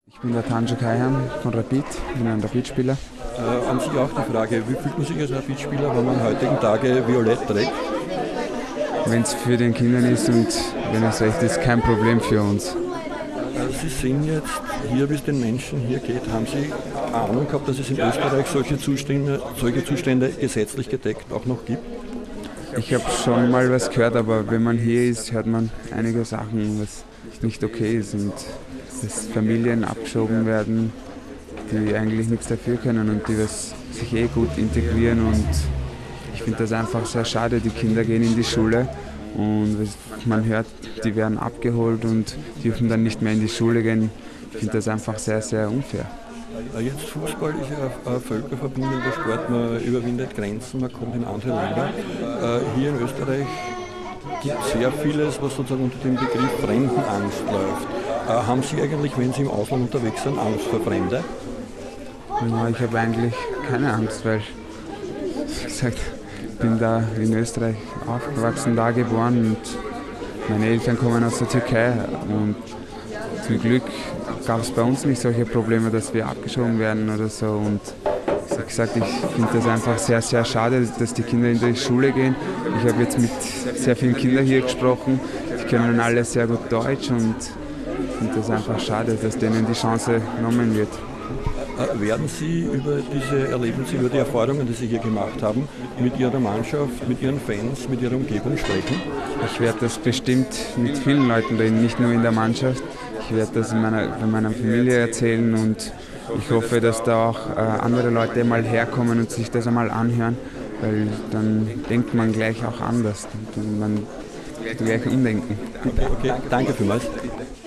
Ich bin der Tanju Kaihan von Rapid, ich bin ein Rapid-Spieler. An sich auch die Frage, wie fühlt man sich als Rapid-Spieler, wenn man heutigen Tage violett trägt? Wenn es für den Kindern ist und wenn es recht ist, kein Problem für uns. Sie sind jetzt hier, wie es den Menschen hier geht. Haben Sie Ahnung gehabt, dass es in Österreich solche Zustände gesetzlich gedeckt auch noch gibt? Ich habe schon mal was gehört, aber wenn man hier ist, hört man einige Sachen, was nicht okay ist und dass Familien abgeschoben werden, die eigentlich nichts dafür können und die sich gut integrieren, und ich finde das einfach sehr schade. Die Kinder gehen in die Schule und man hört, die werden abgeholt und dürfen dann nicht mehr in die Schule gehen. Ich finde das einfach sehr, sehr unfair. Jetzt Fußball ist ja ein völkerverbindender Sport, man überwindet Grenzen, man kommt in andere Länder. Hier in Österreich gibt es sehr vieles, was sozusagen unter dem Begriff Fremdenangst läuft. Haben Sie eigentlich, wenn Sie im Ausland unterwegs sind, Angst vor Fremde? Ja, ich habe eigentlich keine Angst, weil, wie gesagt, ich bin da in Österreich aufgewachsen, da geboren, und meine Eltern kommen aus der Türkei, und zum Glück gab es bei uns nicht solche Probleme, dass wir abgeschoben werden oder so. Und wie gesagt, ich finde das einfach sehr, sehr schade, dass die Kinder in die Schule gehen. Ich habe jetzt mit sehr vielen Kindern hier gesprochen, die können alle sehr gut Deutsch, und ich finde das einfach schade, dass denen die Chance genommen wird. Werden Sie über diese Erlebnisse, über die Erfahrungen, die Sie hier gemacht haben, mit Ihrer Mannschaft, mit Ihren Fans, mit Ihrer Umgebung sprechen? Ich werde das bestimmt mit vielen Leuten reden, nicht nur in der Mannschaft. Ich werde das in meiner Familie erzählen, und ich hoffe, dass da auch andere Leute mal herkommen und sich das einmal anhören, weil dann denkt man gleich auch anders und man gleich umdenken. Okay, danke vielmals.